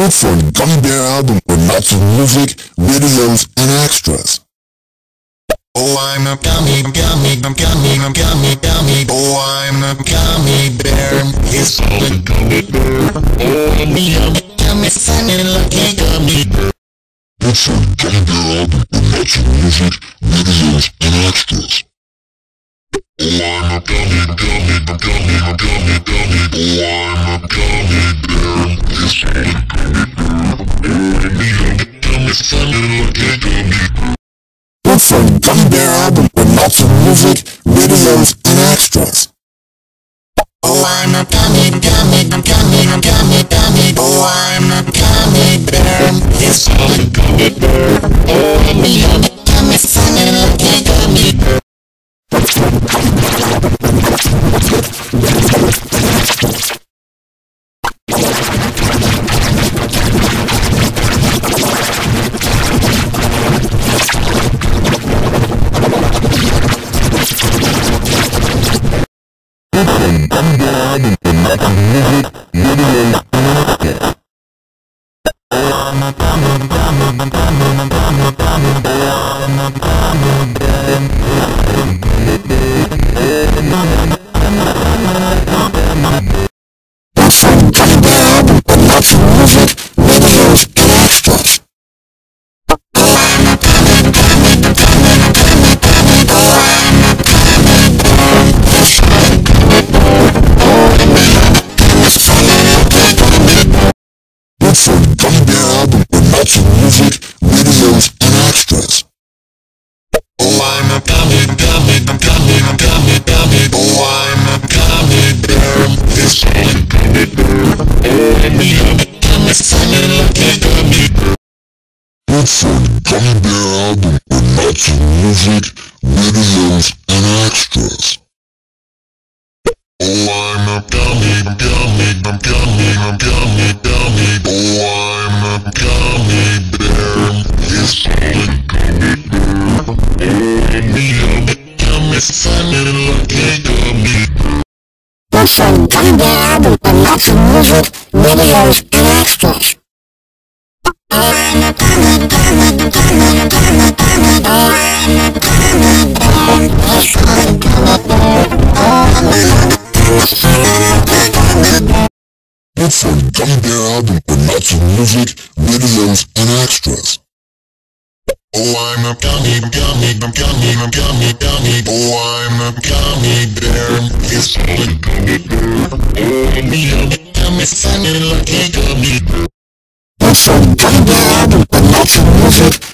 Look for a Gummy Bear album with lots of music, videos, and extras. Oh, I'm a gummy, gummy, gummy, gummy, gummy. Oh, I'm a gummy bear. It's all a gummy bear. Oh, me, I'm a gummy, funny, lucky gummy bear. Look for a Gummy Bear album with lots of music, videos, and extras. Oh, I'm a gummy, gummy, gummy, gummy, gummy. Oh, I'm a gummy bear. It's all a gummy bear. Oh, me, I'm a gummy, funny, lucky gummy bear. Look for a Gummy Bear album with lots of music, videos, and extras. Oh, I'm a gummy, gummy, gummy, gummy, gummy. Oh, I'm a gummy bear. It's all a gummy bear. Oh, me, I'm a gummy, funny, lucky gummy bear. Listen, Gummy Bear album with lots of music, videos, and extras. Oh, I'm a gummy, gummy, gummy, gummy, gummy. Oh, I'm a gummy bear. Look for a Gummy Bear album with lots of music, videos, and extras. Oh, I'm a gummy, gummy, gummy, gummy, gummy. Oh, I'm a gummy bear. It's all a gummy bear. Oh, me, I'm a gummy, funny, lucky gummy bear. Look for a Gummy Bear album with lots of music, videos, and extras. Oh, I'm a gummy, gummy, gummy, gummy, gummy. Oh, I'm a gummy bear. It's all a gummy bear. Oh, me, I'm a gummy, funny, lucky gummy bear. Look for a Gummy Bear album with lots of music, videos, and extras. Oh, I'm a gummy, gummy, gummy, gummy, gummy. Oh, I'm a gummy bear. It's all a gummy bear. Oh, me, I'm a gummy, funny, lucky gummy bear. Look for a Gummy Bear album with lots of music, videos, and extras. Oh, I'm a gummy, gummy, gummy, gummy, gummy. Oh, I'm a gummy bear. It's all a gummy bear. Oh, me, I'm a gummy, funny, lucky gummy bear. Look for a Gummy Bear album with lots of music, videos, and extras. Oh, I'm a gummy, gummy, gummy, gummy, gummy. Oh, I'm a gummy bear. It's all a gummy bear. Oh, me, I'm a gummy, funny, lucky gummy bear. Look for a Gummy Bear album with lots of music,